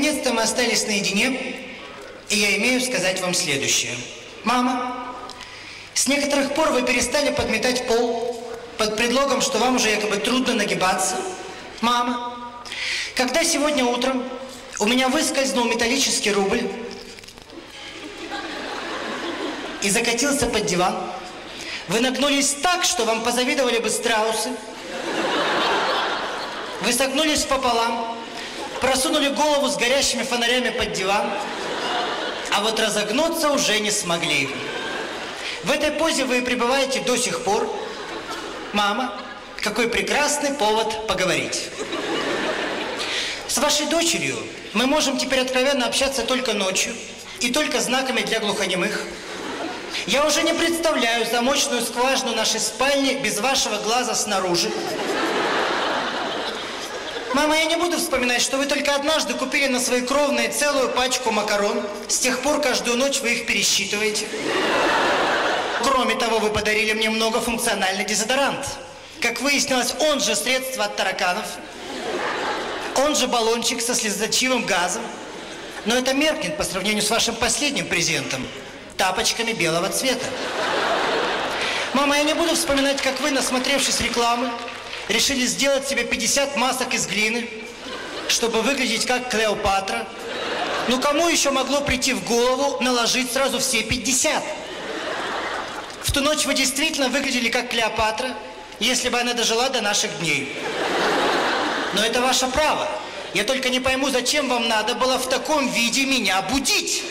Наконец-то мы остались наедине, и я имею сказать вам следующее. Мама, с некоторых пор вы перестали подметать пол под предлогом, что вам уже якобы трудно нагибаться. Мама, когда сегодня утром у меня выскользнул металлический рубль и закатился под диван, вы нагнулись так, что вам позавидовали бы страусы. Вы согнулись пополам, просунули голову с горящими фонарями под диван, а вот разогнуться уже не смогли. В этой позе вы пребываете до сих пор. Мама, какой прекрасный повод поговорить. С вашей дочерью мы можем теперь откровенно общаться только ночью и только знаками для глухонемых. Я уже не представляю замочную скважину нашей спальни без вашего глаза снаружи. Мама, я не буду вспоминать, что вы только однажды купили на свои кровные целую пачку макарон. С тех пор каждую ночь вы их пересчитываете. Кроме того, вы подарили мне многофункциональный дезодорант. Как выяснилось, он же средство от тараканов. Он же баллончик со слезоточивым газом. Но это меркнет по сравнению с вашим последним презентом. Тапочками белого цвета. Мама, я не буду вспоминать, как вы, насмотревшись рекламы, решили сделать себе 50 масок из глины, чтобы выглядеть как Клеопатра. Ну кому еще могло прийти в голову наложить сразу все 50? В ту ночь вы действительно выглядели как Клеопатра, если бы она дожила до наших дней. Но это ваше право. Я только не пойму, зачем вам надо было в таком виде меня будить.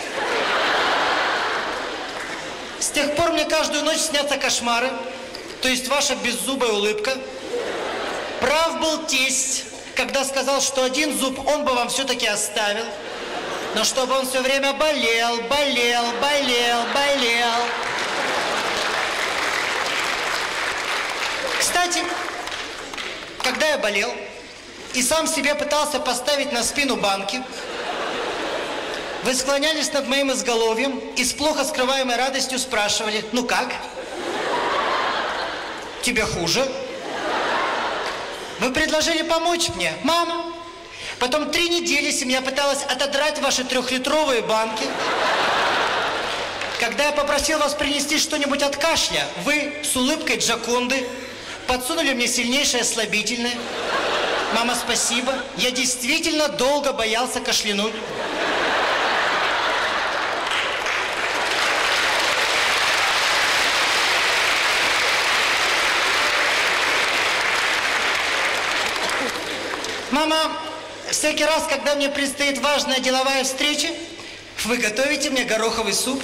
С тех пор мне каждую ночь снятся кошмары, то есть ваша беззубая улыбка. Прав был тесть, когда сказал, что один зуб он бы вам все-таки оставил, но чтобы он все время болел. Кстати, когда я болел и сам себе пытался поставить на спину банки, вы склонялись над моим изголовьем и с плохо скрываемой радостью спрашивали: ну как? Тебе хуже? Вы предложили помочь мне, мама. Потом 3 недели семья пыталась отодрать ваши 3-литровые банки. Когда я попросил вас принести что-нибудь от кашля, вы с улыбкой Джоконды подсунули мне сильнейшее слабительное. Мама, спасибо. Я действительно долго боялся кашлянуть. Мама, всякий раз, когда мне предстоит важная деловая встреча, вы готовите мне гороховый суп.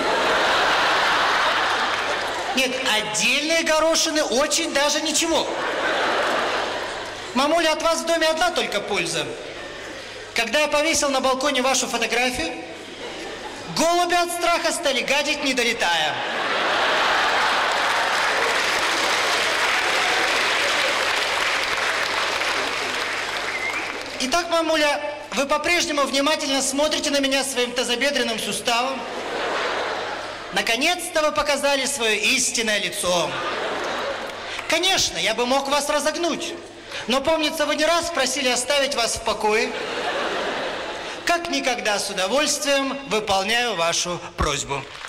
Нет, отдельные горошины очень даже ничего. Мамуля, от вас в доме одна только польза. Когда я повесил на балконе вашу фотографию, голуби от страха стали гадить, не долетая. Итак, мамуля, вы по-прежнему внимательно смотрите на меня своим тазобедренным суставом. Наконец-то вы показали свое истинное лицо. Конечно, я бы мог вас разогнуть, но, помнится, вы не раз просили оставить вас в покое. Как никогда с удовольствием выполняю вашу просьбу.